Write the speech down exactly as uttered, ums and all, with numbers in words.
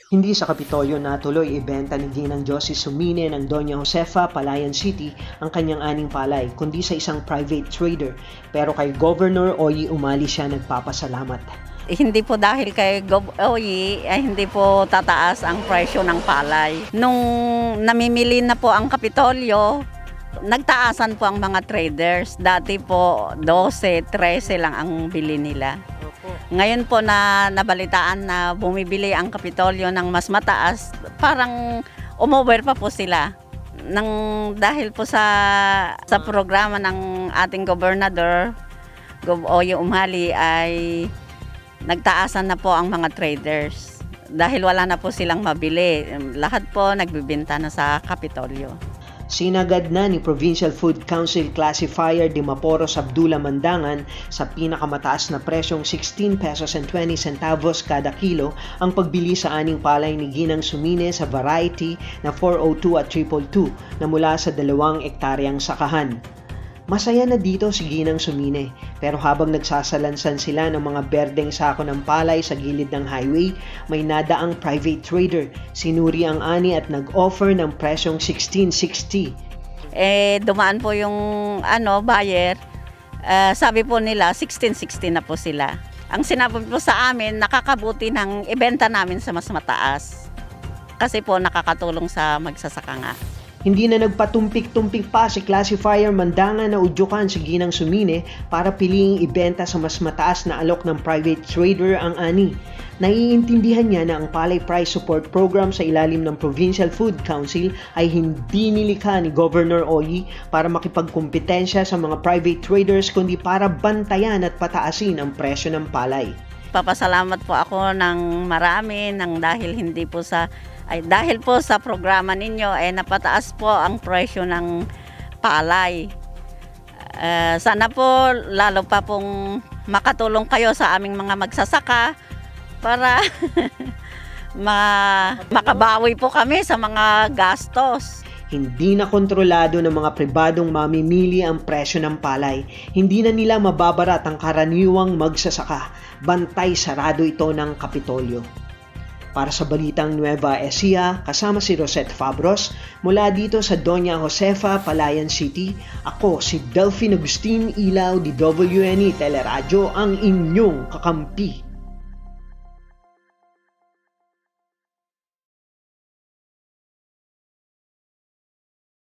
Hindi sa Kapitolyo natuloy ibenta ni Gng Josie Sumine ng Donya Josefa, Palayan City ang kanyang aning palay, kundi sa isang private trader. Pero kay Governor Oyie Umali siya nagpapasalamat. Hindi po dahil kay Gov Oyie ay hindi po tataas ang presyo ng palay. Nung namimili na po ang Kapitolyo, nagtaasan po ang mga traders. Dati po twelve, thirteen lang ang bili nila. Ngayon po na nabalitaan na bumibili ang Kapitolyo ng mas mataas, parang umover pa po sila. Nang dahil po sa sa programa ng ating gobernador, Gov Oyie Umali, ay nagtaasan na po ang mga traders. Dahil wala na po silang mabili, lahat po nagbibenta na sa Kapitolyo. Sinagad na ni Provincial Food Council Classifier Dimaporo, Sabdullah, Mandangan sa pinakamataas na presyong sixteen pesos and twenty centavos kada kilo ang pagbili sa aning palay ni Gng Sumine sa variety na four oh two at triple two na mula sa dalawang ektaryang sakahan. Masaya na dito si Gng Sumine, pero habang nagsasalansan sila ng mga berdeng sako ng palay sa gilid ng highway, may nadaang private trader. Sinuri ang ani at nag-offer ng presyong sixteen sixty. Eh, dumaan po yung ano, buyer, uh, sabi po nila sixteen sixty na po sila. Ang sinabi po sa amin, nakakabuti ng ibenta namin sa mas mataas. Kasi po nakakatulong sa magsasaka nga. Hindi na nagpatumpik-tumpik pa si Classifier Mandangan na udyukan si Gng Sumine para piliing ibenta sa mas mataas na alok ng private trader ang ani. Naiintindihan niya na ang Palay Price Support Program sa ilalim ng Provincial Food Council ay hindi nilikha ni Governor Oyie para makipagkumpetensya sa mga private traders, kundi para bantayan at pataasin ang presyo ng palay. Papasalamat po ako ng marami nang dahil hindi po sa ay dahil po sa programa ninyo ay napataas po ang presyo ng palay. Uh, sana po lalo pa pong makatulong kayo sa aming mga magsasaka para ma makabawi po kami sa mga gastos. Hindi na kontrolado ng mga pribadong mamimili ang presyo ng palay. Hindi na nila mababarat ang karaniwang magsasaka. Bantay sarado ito ng Kapitolyo. Para sa Balitang Nueva Ecija, kasama si Rosette Fabros, mula dito sa Donya Josefa, Palayan City, ako si Delphine Agustin Ilaw, D W N E Teleradyo, ang inyong kakampi.